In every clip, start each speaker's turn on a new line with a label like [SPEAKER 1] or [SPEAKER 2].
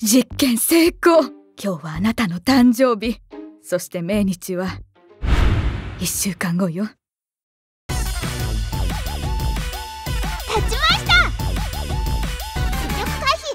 [SPEAKER 1] 実験成功。今日はあなたの誕生日。そして命日は1週間後よ。
[SPEAKER 2] 立ちました。積力回避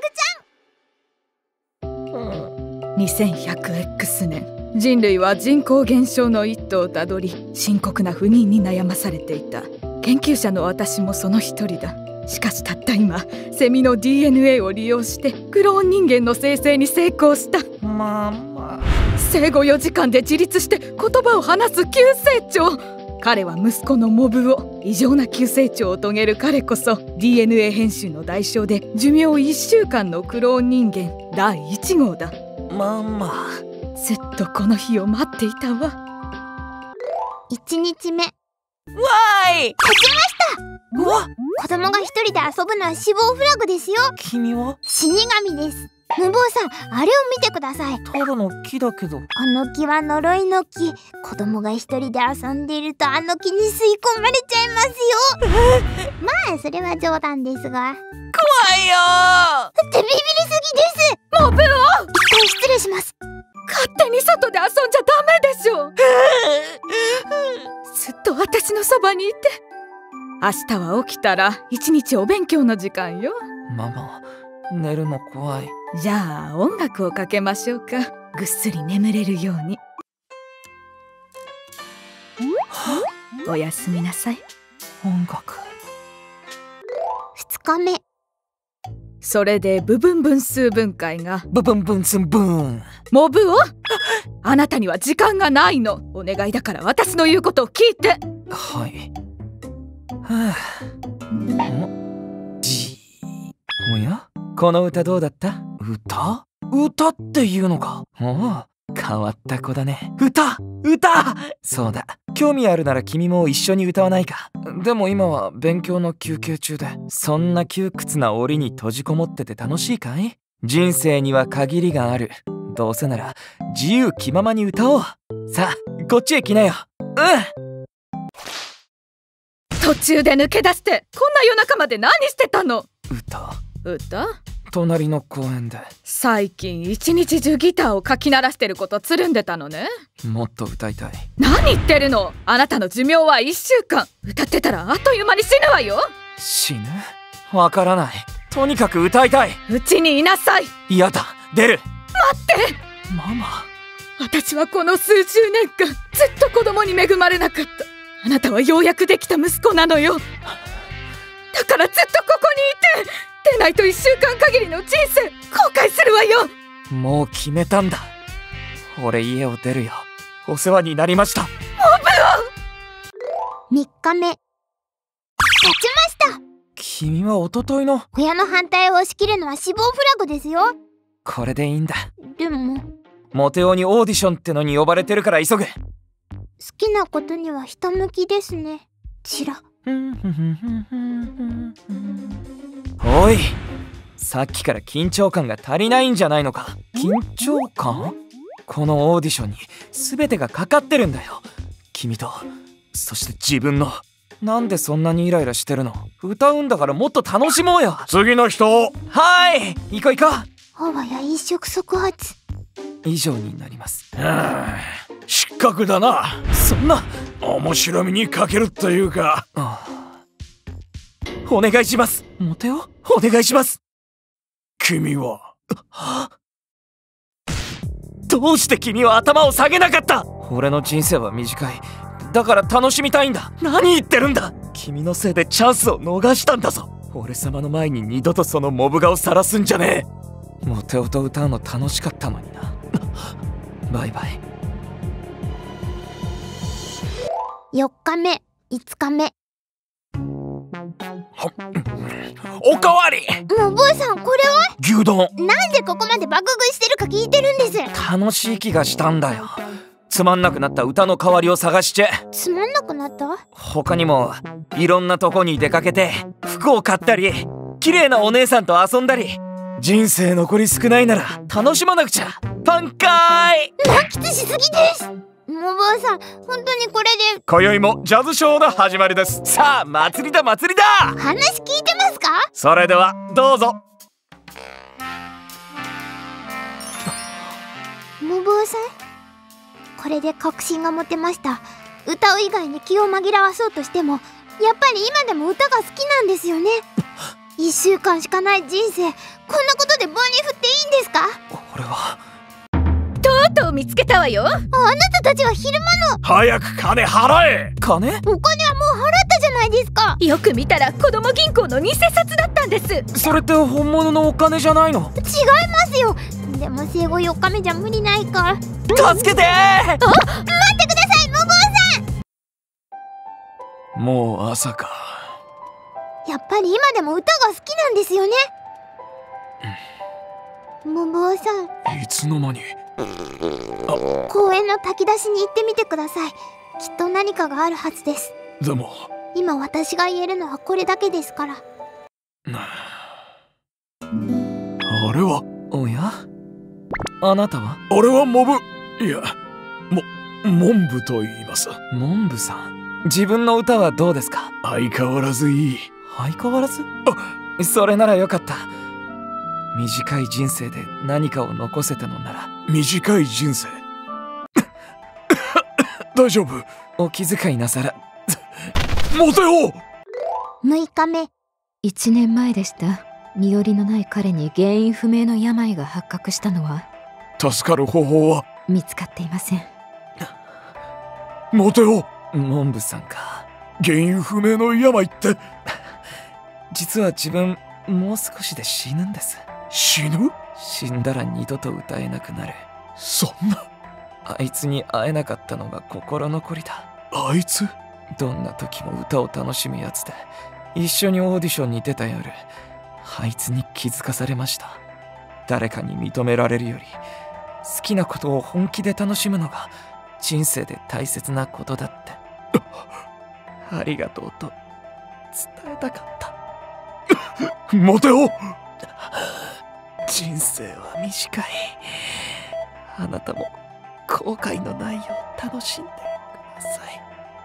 [SPEAKER 2] フラグちゃん。
[SPEAKER 1] 2100X 年、人類は人口減少の一途をたどり、深刻な不妊に悩まされていた。研究者の私もその一人だ。しかしたった今、セミの DNA を利用してクローン人間の生成に成功した。
[SPEAKER 3] ママ、
[SPEAKER 1] 生後4時間で自立して言葉を話す急成長。彼は息子のモブを。異常な急成長を遂げる彼こそ DNA 編集の代償で寿命1週間のクローン人間第1号だ。
[SPEAKER 3] ママ、
[SPEAKER 1] ずっとこの日を待っていたわ。
[SPEAKER 2] 1日目。
[SPEAKER 3] わーい。
[SPEAKER 2] 勝ちました。
[SPEAKER 3] うわ、
[SPEAKER 2] 子供が一人で遊ぶのは死亡フラグですよ。
[SPEAKER 3] 君は
[SPEAKER 2] 死神です。無謀さん、あれを見てください。
[SPEAKER 3] ただの木だけど。
[SPEAKER 2] この木は呪いの木。子供が一人で遊んでいるとあの木に吸い込まれちゃいますよ。まあそれは冗談ですが。
[SPEAKER 3] 怖いよー。
[SPEAKER 2] ってビビりすぎです。
[SPEAKER 1] モブを
[SPEAKER 2] 一旦失礼します。
[SPEAKER 1] 勝手に外で遊んじゃダメでしょ。ずっと私のそばにいて。明日は起きたら一日お勉強の時間よ。
[SPEAKER 3] ママ、寝るの怖い。
[SPEAKER 1] じゃあ音楽をかけましょうか。ぐっすり眠れるように。おやすみなさい。
[SPEAKER 3] 音楽。
[SPEAKER 2] 2日目。
[SPEAKER 1] それで部分分数分解が
[SPEAKER 3] ブブンブンツンブーン。
[SPEAKER 1] モブをあなたには時間がないの。お願いだから私の言うことを聞いて。
[SPEAKER 3] はい。はあ。おや、この歌どうだった？歌っていうのか。おお、変わった子だね。歌。そうだ、興味あるなら君も一緒に歌わないか。でも今は勉強の休憩中で。そんな窮屈な檻に閉じこもってて楽しいかい？人生には限りがある。どうせなら自由気ままに歌おう。さあ、こっちへ来なよ。
[SPEAKER 1] 途中で抜け出してこんな夜中まで何してたの？歌？
[SPEAKER 3] 隣の公園で。
[SPEAKER 1] 最近一日中ギターをかき鳴らしてることつるんでたのね。
[SPEAKER 3] もっと歌いたい。
[SPEAKER 1] 何言ってるの？あなたの寿命は1週間。歌ってたらあっという間に死ぬわよ。
[SPEAKER 3] 死ぬ？わからない。とにかく歌いたい。
[SPEAKER 1] うちにいなさい。
[SPEAKER 3] 嫌だ、出る。
[SPEAKER 1] 待って。
[SPEAKER 3] ママ、
[SPEAKER 1] 私はこの数十年間ずっと子供に恵まれなかった。あなたはようやくできた息子なのよ。だからずっとここにいて。でないと1週間限りの人生後悔するわよ。
[SPEAKER 3] もう決めたんだ。俺家を出るよ。お世話になりました。モ
[SPEAKER 2] 3日目。立ちました。
[SPEAKER 3] 君は一昨日の。
[SPEAKER 2] 親の反対を押し切るのは死亡フラグですよ。
[SPEAKER 3] これでいいんだ。
[SPEAKER 2] でも
[SPEAKER 3] モテ男にオーディションってのに呼ばれてるから急ぐ。
[SPEAKER 2] 好きなことにはひたむきですね。チラ。
[SPEAKER 3] おい、さっきから緊張感が足りないんじゃないのか。緊張感？このオーディションに全てがかかってるんだよ。君と、そして自分の。なんでそんなにイライラしてるの？歌うんだからもっと楽しもうよ。
[SPEAKER 4] 次の人。
[SPEAKER 3] はい、行こう。
[SPEAKER 2] あわや一触即発。
[SPEAKER 3] 以上になります。
[SPEAKER 4] 失格だな。
[SPEAKER 3] そんな。
[SPEAKER 4] 面白みに欠けるというか。
[SPEAKER 3] お願いします。モテオ、お願いします。
[SPEAKER 4] 君は
[SPEAKER 3] どうして君は頭を下げなかった？俺の人生は短い。だから楽しみたいんだ。何言ってるんだ。君のせいでチャンスを逃したんだぞ。俺様の前に二度とそのモブ画を晒すんじゃねえ。モテオと歌うの楽しかったのにな。バイバイ。
[SPEAKER 2] 4日目、5日目。
[SPEAKER 4] おかわり。
[SPEAKER 2] もう坊さん、これは
[SPEAKER 3] 牛丼。
[SPEAKER 2] なんでここまで爆食いしてるか聞いてるんです。
[SPEAKER 3] 楽しい気がしたんだよ。つまんなくなった歌の代わりを探して。
[SPEAKER 2] つまんなくなった？
[SPEAKER 3] 他にもいろんなとこに出かけて服を買ったり、綺麗なお姉さんと遊んだり。人生残り少ないなら楽しまなくちゃ。パンカーイ。
[SPEAKER 2] 満喫しすぎです。もう坊さん、本当にこれで
[SPEAKER 4] 今宵もジャズショーの始まりです。
[SPEAKER 3] さあ、祭りだ。
[SPEAKER 2] 話聞いてますか？
[SPEAKER 4] それではどうぞ。
[SPEAKER 2] 無謀さん、これで確信が持てました。歌う以外に気を紛らわそうとしても、やっぱり今でも歌が好きなんですよね。1週間しかない人生、こんなことで棒に振っていいんですか？
[SPEAKER 3] これは
[SPEAKER 1] とうとう見つけたわよ。
[SPEAKER 2] あなたたちは昼間の。
[SPEAKER 4] 早く金払え。
[SPEAKER 3] 金？
[SPEAKER 2] お金はもう払ったじゃないですか。
[SPEAKER 1] よく見たら子供銀行の偽札だったんです。
[SPEAKER 3] それって本物のお金じゃないの？
[SPEAKER 2] 違いますよ。でも生後4日目じゃ無理ないか。
[SPEAKER 3] 助けてー！
[SPEAKER 2] 待ってください、無謀さん。
[SPEAKER 4] もう朝か。
[SPEAKER 2] やっぱり今でも歌が好きなんですよね。無謀さん、
[SPEAKER 4] いつの間に。
[SPEAKER 2] 公園の炊き出しに行ってみてください。きっと何かがあるはずです。
[SPEAKER 4] でも
[SPEAKER 2] 今私が言えるのはこれだけですから。
[SPEAKER 4] あれは。
[SPEAKER 3] おや？あなたは？
[SPEAKER 4] 俺はモブ、いや、モンブと言います。
[SPEAKER 3] モンブさん、自分の歌はどうですか？
[SPEAKER 4] 相変わらずいい。
[SPEAKER 3] 相変わらず？それならよかった。短い人生で何かを残せたのなら。
[SPEAKER 4] 短い人生大丈夫？
[SPEAKER 3] お気遣いなさら。
[SPEAKER 4] モテよ。
[SPEAKER 2] 6日目。
[SPEAKER 5] 1年前でした。身寄りのない彼に原因不明の病が発覚したのは。
[SPEAKER 4] 助かる方法は？
[SPEAKER 5] 見つかっていません。
[SPEAKER 4] モテよ。
[SPEAKER 3] モンブさんか。
[SPEAKER 4] 原因不明の病って。
[SPEAKER 3] 実は自分もう少しで死ぬんです。
[SPEAKER 4] 死ぬ？
[SPEAKER 3] 死んだら二度と歌えなくなる。
[SPEAKER 4] そんな。
[SPEAKER 3] あいつに会えなかったのが心残りだ。
[SPEAKER 4] あいつ？
[SPEAKER 3] どんな時も歌を楽しむやつで、一緒にオーディションに出た夜、あいつに気づかされました。誰かに認められるより好きなことを本気で楽しむのが人生で大切なことだって。ありがとうと伝えたかった。
[SPEAKER 4] モテよ。
[SPEAKER 3] 人生は短い。あなたも後悔のないよう楽しんでください。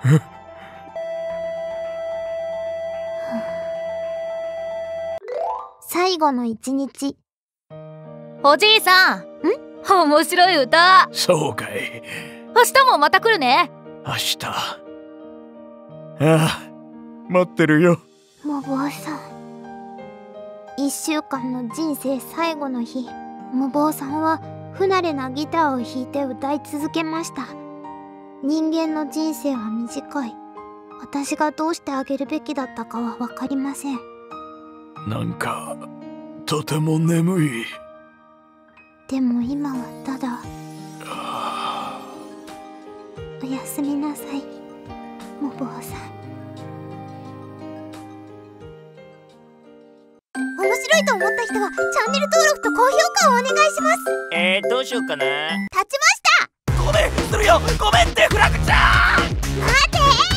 [SPEAKER 2] 最後の一日。
[SPEAKER 6] おじいさん。面白い歌。
[SPEAKER 4] そうかい。
[SPEAKER 6] 明日もまた来るね。
[SPEAKER 4] 明日。ああ、待ってるよ。
[SPEAKER 2] 無謀さん。1週間の人生最後の日、無謀さんは不慣れなギターを弾いて歌い続けました。人間の人生は短い。私がどうしてあげるべきだったかは分かりません。
[SPEAKER 4] なんかとても眠い。
[SPEAKER 2] でも今はただ。おやすみなさい、無謀さん。面白いと思った人はチャンネル登録と高評価をお願いします。
[SPEAKER 7] どうしようかな。
[SPEAKER 2] 立ちました。
[SPEAKER 7] ごめんするよ。ごめんってフラグちゃん。
[SPEAKER 2] 待てー。